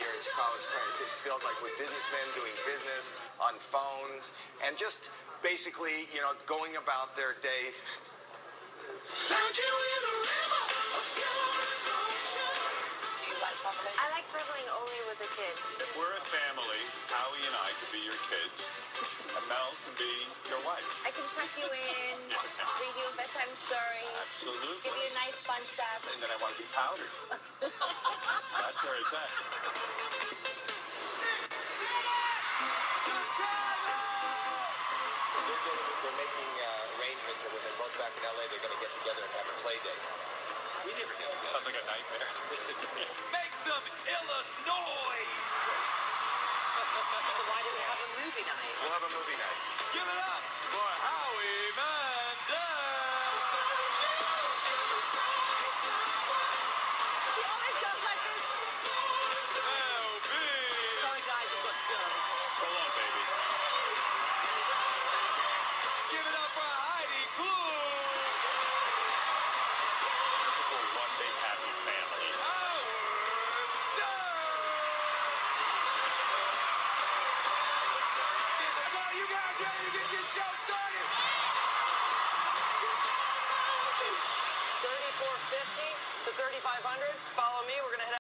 teenagers, college parents. It feels like with businessmen doing business on phones and just basically, going about their days. Found you in a river of your emotion. Do you like traveling? I like traveling only with the kids. If we're a family, Howie and I could be your kids, and Mel can be your wife. I can tuck you in, read you a bedtime story, Absolutely. give you a nice fun stuff. And then I want to be powdered. That's where it's at. They're making arrangements that when they're both back in LA, they're going to get together and have a play date. We never did. Sounds like a nightmare. Make some Illinois! So why don't we have a movie night? We'll have a movie night. Give it up for Howie Mandel! He always does like this. LB! Sorry guys, we've got to go. So long, baby. Give it up for Heidi Klum! We're one big happy family. Howard Stern! Come on, you guys ready to get this show started? 3450 to 3500. Follow me. We're gonna head